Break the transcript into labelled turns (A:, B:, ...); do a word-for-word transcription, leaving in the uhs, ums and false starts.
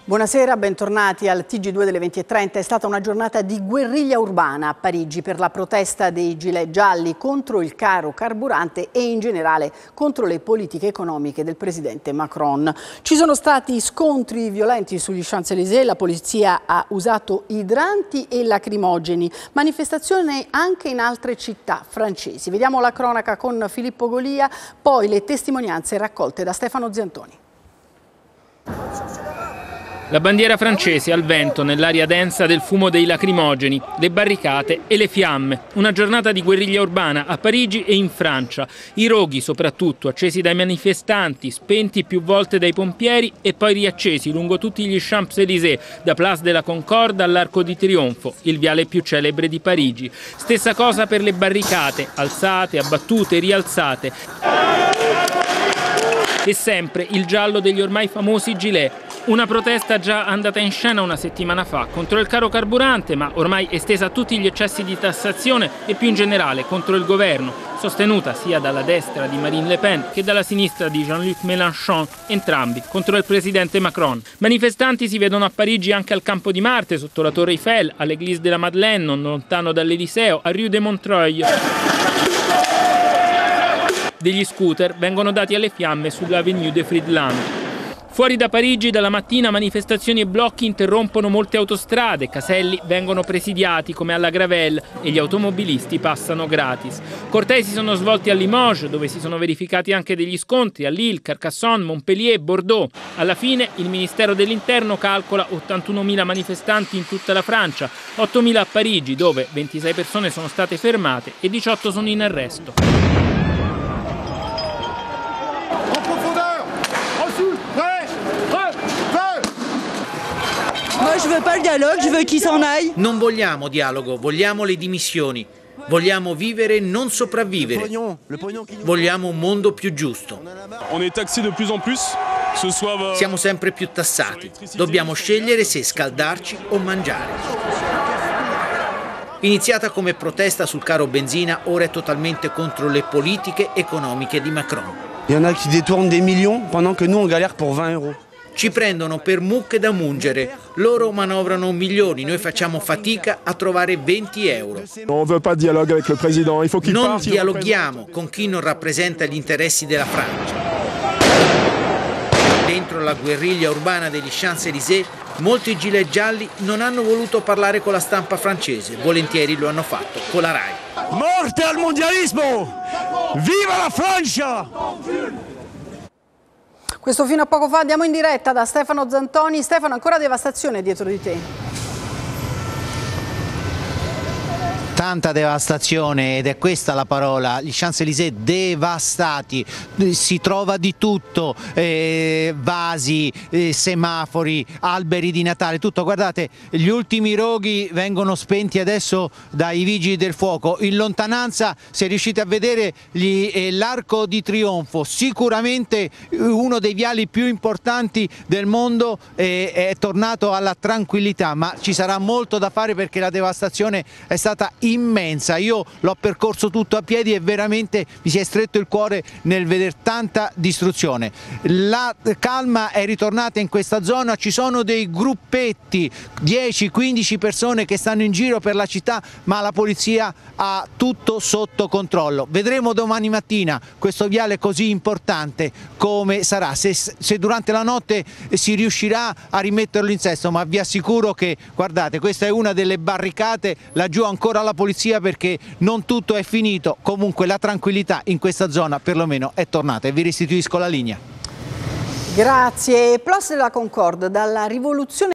A: Buonasera, bentornati al T G due delle venti e trenta. È stata una giornata di guerriglia urbana a Parigi per la protesta dei gilet gialli contro il caro carburante e in generale contro le politiche economiche del presidente Macron. Ci sono stati scontri violenti sugli Champs-Élysées, la polizia ha usato idranti e lacrimogeni, manifestazione anche in altre città francesi. Vediamo la cronaca con Filippo Golia, poi le testimonianze raccolte da Stefano Ziantoni.
B: La bandiera francese al vento nell'aria densa del fumo dei lacrimogeni, le barricate e le fiamme. Una giornata di guerriglia urbana a Parigi e in Francia. I roghi soprattutto, accesi dai manifestanti, spenti più volte dai pompieri e poi riaccesi lungo tutti gli Champs-Élysées, da Place de la Concorde all'Arco di Trionfo, il viale più celebre di Parigi. Stessa cosa per le barricate, alzate, abbattute, rialzate. E sempre il giallo degli ormai famosi gilet. Una protesta già andata in scena una settimana fa contro il caro carburante, ma ormai estesa a tutti gli eccessi di tassazione e più in generale contro il governo, sostenuta sia dalla destra di Marine Le Pen che dalla sinistra di Jean-Luc Mélenchon, entrambi contro il presidente Macron. Manifestanti si vedono a Parigi anche al Campo di Marte, sotto la Torre Eiffel, all'Église de la Madeleine, non lontano dall'Eliseo, a Rue de Montreuil. Degli scooter vengono dati alle fiamme sull'Avenue de Friedland. Fuori da Parigi dalla mattina manifestazioni e blocchi interrompono molte autostrade, caselli vengono presidiati come alla Gravelle e gli automobilisti passano gratis. Cortei si sono svolti a Limoges, dove si sono verificati anche degli scontri a Lille, Carcassonne, Montpellier e Bordeaux. Alla fine il Ministero dell'Interno calcola ottantunomila manifestanti in tutta la Francia, ottomila a Parigi, dove ventisei persone sono state fermate e diciotto sono in arresto.
C: Non vogliamo dialogo, vogliamo le dimissioni. Vogliamo vivere, non sopravvivere. Vogliamo un mondo più giusto. Siamo sempre più tassati. Dobbiamo scegliere se scaldarci o mangiare. Iniziata come protesta sul caro benzina, ora è totalmente contro le politiche economiche di Macron.
D: Il y en a qui détournent des millions pendant que nous on galère pour vingt euro.
C: Ci prendono per mucche da mungere, loro manovrano milioni, noi facciamo fatica a trovare venti euro.
E: Non
C: dialoghiamo con chi non rappresenta gli interessi della Francia. Dentro la guerriglia urbana degli Champs-Élysées, molti gilet gialli non hanno voluto parlare con la stampa francese, volentieri lo hanno fatto con la Rai.
D: Morte al mondialismo! Viva la Francia!
A: Questo fino a poco fa. Andiamo in diretta da Stefano Zantoni. Stefano, ancora devastazione dietro di te?
F: Tanta devastazione, ed è questa la parola, gli Champs-Élysées devastati, si trova di tutto, eh, vasi, eh, semafori, alberi di Natale, tutto. Guardate, gli ultimi roghi vengono spenti adesso dai vigili del fuoco. In lontananza, se riuscite a vedere, eh, l'Arco di Trionfo, sicuramente uno dei viali più importanti del mondo, eh, è tornato alla tranquillità, ma ci sarà molto da fare perché la devastazione è stata immensa. Io l'ho percorso tutto a piedi e veramente mi si è stretto il cuore nel vedere tanta distruzione. La calma è ritornata in questa zona, ci sono dei gruppetti, dieci quindici persone che stanno in giro per la città, ma la polizia ha tutto sotto controllo. Vedremo domani mattina questo viale così importante come sarà, se, se durante la notte si riuscirà a rimetterlo in sesto, ma vi assicuro che, guardate, questa è una delle barricate, laggiù ancora la polizia perché non tutto è finito. Comunque la tranquillità in questa zona perlomeno è tornata e vi restituisco la linea.
A: Grazie. Place de la Concorde, dalla rivoluzione